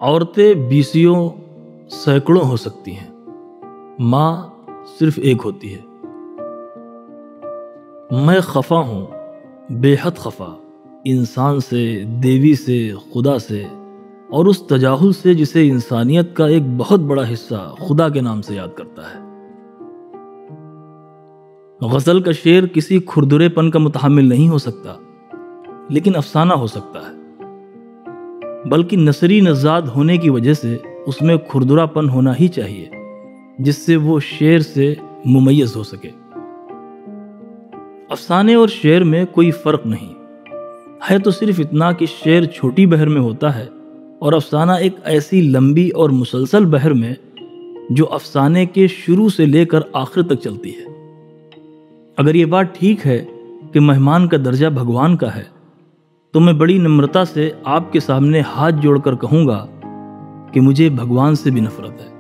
عورتیں بیسیوں سینکڑوں ہو سکتی ہیں، ماں صرف ایک ہوتی ہے۔ میں خفا ہوں، بے حد خفا، انسان سے، دیوی سے، خدا سے، اور اس تجاہل سے جسے انسانیت کا ایک بہت بڑا حصہ خدا کے نام سے یاد کرتا ہے۔ غزل کا شعر کسی کھردرے پن کا متحمل نہیں ہو سکتا، لیکن افسانہ ہو سکتا ہے، بلکہ نثری نژاد ہونے کی وجہ سے اس میں کھردرا پن ہونا ہی چاہیے جس سے وہ شعر سے ممیز ہو سکے۔ افسانے اور شعر میں کوئی فرق نہیں ہے، تو صرف اتنا کہ شعر چھوٹی بحر میں ہوتا ہے اور افسانہ ایک ایسی لمبی اور مسلسل بحر میں جو افسانے کے شروع سے لے کر آخر تک چلتی ہے۔ اگر یہ بات ٹھیک ہے کہ مہمان کا درجہ بھگوان کا ہے، تو میں بڑی نمرتا سے آپ کے سامنے ہاتھ جوڑ کر کہوں گا کہ مجھے بھگوان سے بھی نفرت ہے۔